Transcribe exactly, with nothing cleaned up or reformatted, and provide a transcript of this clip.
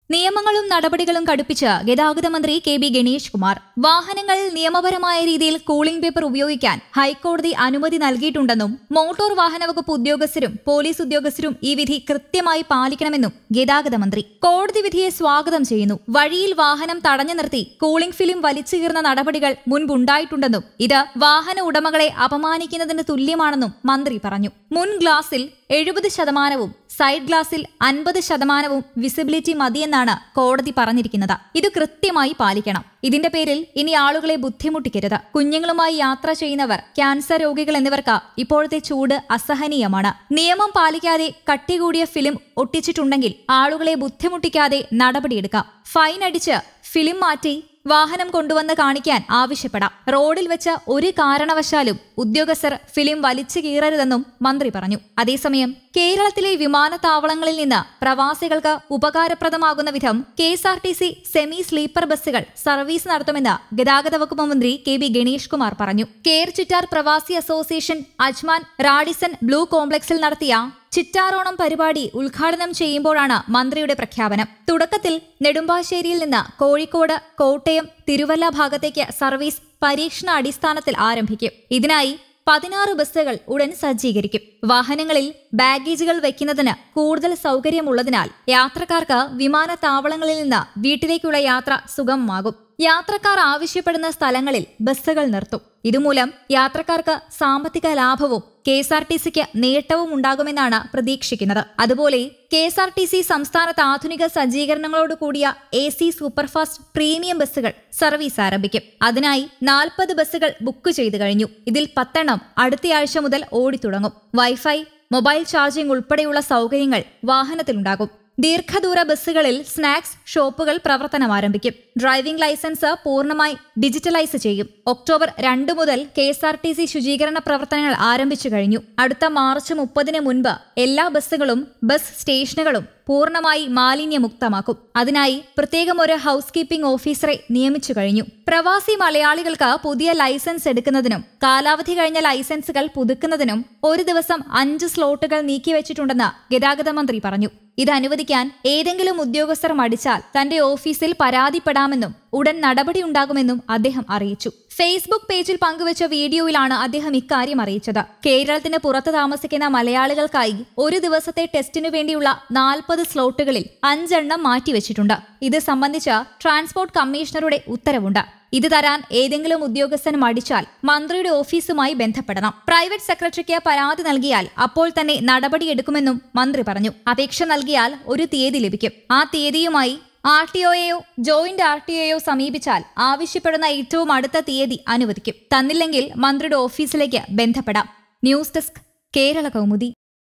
നിയമങ്ങളും നടപടികളും കടുപ്പിച്ച് ഗതാഗത മന്ത്രി കെ ബി ഗണേഷ് കുമാർ. വാഹനങ്ങളിൽ നിയമപരമായ രീതിയിൽ കൂളിംഗ് പേപ്പർ ഉപയോഗിക്കാൻ ഹൈക്കോടതി അനുമതി നൽകിയിട്ടുണ്ടെന്നും മോട്ടോർ വാഹന വകുപ്പ് ഉദ്യോഗസ്ഥരും പോലീസ് ഉദ്യോഗസ്ഥരും ഈ വിധി കൃത്യമായി പാലിക്കണമെന്നും ഗതാഗത മന്ത്രി കോടതി വിധിയെ സ്വാഗതം ചെയ്യുന്നു. വഴിയിൽ വാഹനം തടഞ്ഞു നിർത്തി കൂളിംഗ് ഫിലിം വലിച്ചു കീറുന്ന നടപടികൾ മുൻപുണ്ടായിട്ടുണ്ടെന്നും ഇത് വാഹന ഉടമകളെ അപമാനിക്കുന്നതിന് തുല്യമാണെന്നും മന്ത്രി പറഞ്ഞു. മുൻ ഗ്ലാസിൽ എഴുപത് ശതമാനവും സൈഡ് ഗ്ലാസിൽ അൻപത് ശതമാനവും വിസിബിലിറ്റി മതിയെന്നാണ് കോടതി പറഞ്ഞിരിക്കുന്നത്. ഇത് കൃത്യമായി പാലിക്കണം. ഇതിന്റെ പേരിൽ ഇനി ആളുകളെ ബുദ്ധിമുട്ടിക്കരുത്. കുഞ്ഞുങ്ങളുമായി യാത്ര ചെയ്യുന്നവർ, ക്യാൻസർ രോഗികൾ എന്നിവർക്ക് ഇപ്പോഴത്തെ ചൂട് അസഹനീയമാണ്. നിയമം പാലിക്കാതെ കട്ടി കൂടിയ ഫിലിം ഒട്ടിച്ചിട്ടുണ്ടെങ്കിൽ ആളുകളെ ബുദ്ധിമുട്ടിക്കാതെ നടപടിയെടുക്കാം. ഫൈൻ അടിച്ച് ഫിലിം മാറ്റി വാഹനം കൊണ്ടുവന്ന് കാണിക്കാൻ ആവശ്യപ്പെടാം. റോഡിൽ വെച്ച് ഒരു കാരണവശാലും ഉദ്യോഗസ്ഥർ ഫിലിം വലിച്ചു കീറരുതെന്നും മന്ത്രി പറഞ്ഞു. അതേസമയം കേരളത്തിലെ വിമാനത്താവളങ്ങളിൽ നിന്ന് പ്രവാസികൾക്ക് ഉപകാരപ്രദമാകുന്ന വിധം K S R T C semi sleeper ബസ്സുകൾ സർവീസ് നടത്തുമെന്ന് ഗതാഗത വകുപ്പ് മന്ത്രി കെ ബി ഗണേഷ് കുമാർ പറഞ്ഞു. കെയർ ചിറ്റാർ പ്രവാസി അസോസിയേഷൻ അജ്മാൻ റാഡിസൺ ബ്ലൂ കോംപ്ലക്സിൽ നടത്തിയ ചിറ്റാറോണം പരിപാടി ഉദ്ഘാടനം ചെയ്യുമ്പോഴാണ് മന്ത്രിയുടെ പ്രഖ്യാപനം. തുടക്കത്തിൽ നെടുമ്പാശ്ശേരിയിൽ നിന്ന് കോഴിക്കോട്, കോട്ടയം, തിരുവല്ല ഭാഗത്തേക്ക് സർവീസ് പരീക്ഷണ അടിസ്ഥാനത്തിൽ ആരംഭിക്കും. ഇതിനായി പതിനാറ് ബസ്സുകൾ ഉടൻ സജ്ജീകരിക്കും. വാഹനങ്ങളിൽ ബാഗേജുകൾ വയ്ക്കുന്നതിന് കൂടുതൽ സൗകര്യമുള്ളതിനാൽ യാത്രക്കാർക്ക് വിമാനത്താവളങ്ങളിൽ നിന്ന് വീട്ടിലേക്കുള്ള യാത്ര സുഗമമാകും. യാത്രക്കാർ ആവശ്യപ്പെടുന്ന സ്ഥലങ്ങളിൽ ബസ്സുകൾ നിർത്തും. ഇതുമൂലം യാത്രക്കാർക്ക് സാമ്പത്തിക ലാഭവും കെ എസ് ആർ ടി സിക്ക് നേട്ടവും ഉണ്ടാകുമെന്നാണ് പ്രതീക്ഷിക്കുന്നത്. അതുപോലെ K S R T C സംസ്ഥാനത്ത് ആധുനിക സജ്ജീകരണങ്ങളോട് കൂടിയ എ സി സൂപ്പർഫാസ്റ്റ് പ്രീമിയം ബസ്സുകൾ സർവീസ് ആരംഭിക്കും. അതിനായി നാൽപ്പത് ബസ്സുകൾ ബുക്ക് ചെയ്തു കഴിഞ്ഞു. ഇതിൽ പത്തെണ്ണം അടുത്തയാഴ്ച മുതൽ ഓടിത്തുടങ്ങും. വൈഫൈ, മൊബൈൽ ചാർജിംഗ് ഉൾപ്പെടെയുള്ള സൗകര്യങ്ങൾ വാഹനത്തിലുണ്ടാകും. ദീർഘദൂര ബസ്സുകളിൽ സ്നാക്സ് ഷോപ്പുകൾ പ്രവർത്തനം ആരംഭിക്കും. ഡ്രൈവിംഗ് ലൈസൻസ് പൂർണ്ണമായി ഡിജിറ്റലൈസ് ചെയ്യും. ഒക്ടോബർ രണ്ട് മുതൽ K S R T C ശുചീകരണ പ്രവർത്തനങ്ങൾ ആരംഭിച്ചു കഴിഞ്ഞു. അടുത്ത മാർച്ച് മുപ്പതിന് മുൻപ് എല്ലാ ബസ്സുകളും ബസ് സ്റ്റേഷനുകളും പൂർണ്ണമായി മാലിന്യമുക്തമാക്കും. അതിനായി പ്രത്യേകം ഒരു ഹൌസ് കീപ്പിംഗ് ഓഫീസറെ നിയമിച്ചു കഴിഞ്ഞു. പ്രവാസി മലയാളികൾക്ക് പുതിയ ലൈസൻസ് എടുക്കുന്നതിനും കാലാവധി കഴിഞ്ഞ ലൈസൻസുകൾ പുതുക്കുന്നതിനും ഒരു ദിവസം അഞ്ച് സ്ലോട്ടുകൾ നീക്കിവച്ചിട്ടുണ്ടെന്ന് ഗതാഗത മന്ത്രി പറഞ്ഞു. ഇത് അനുവദിക്കാൻ ഏതെങ്കിലും ഉദ്യോഗസ്ഥർ മടിച്ചാൽ തന്റെ ഓഫീസിൽ പരാതിപ്പെടാമെന്നും ഉടൻ നടപടിയുണ്ടാകുമെന്നും അദ്ദേഹം അറിയിച്ചു. ഫേസ്ബുക്ക് പേജിൽ പങ്കുവച്ച വീഡിയോയിലാണ് അദ്ദേഹം ഇക്കാര്യം അറിയിച്ചത്. കേരളത്തിന് പുറത്ത് താമസിക്കുന്ന മലയാളികൾക്കായി ഒരു ദിവസത്തെ ടെസ്റ്റിനു വേണ്ടിയുള്ള നാൽപ്പത് സ്ലോട്ടുകളിൽ അഞ്ചെണ്ണം മാറ്റിവെച്ചിട്ടുണ്ട്. ഇത് സംബന്ധിച്ച് ട്രാൻസ്പോർട്ട് കമ്മീഷണറുടെ ഉത്തരവുണ്ട്. ഇത് തരാൻ ഏതെങ്കിലും ഉദ്യോഗസ്ഥൻ മടിച്ചാൽ മന്ത്രിയുടെ ഓഫീസുമായി ബന്ധപ്പെടണം. പ്രൈവറ്റ് സെക്രട്ടറിക്ക് പരാതി നൽകിയാൽ അപ്പോൾ തന്നെ നടപടിയെടുക്കുമെന്നും മന്ത്രി പറഞ്ഞു. അപേക്ഷ നൽകിയാൽ ഒരു തീയതി ലഭിക്കും. ആ തീയതിയുമായി ആർ ടി ഒയെയോ ജോയിന്റ് ആർ ടി ഒയെയോ സമീപിച്ചാൽ ആവശ്യപ്പെടുന്ന ഏറ്റവും അടുത്ത തീയതി അനുവദിക്കും. തന്നില്ലെങ്കിൽ മന്ത്രിയുടെ ഓഫീസിലേക്ക് ബന്ധപ്പെടാം. News desk, Kerala Kaumudi.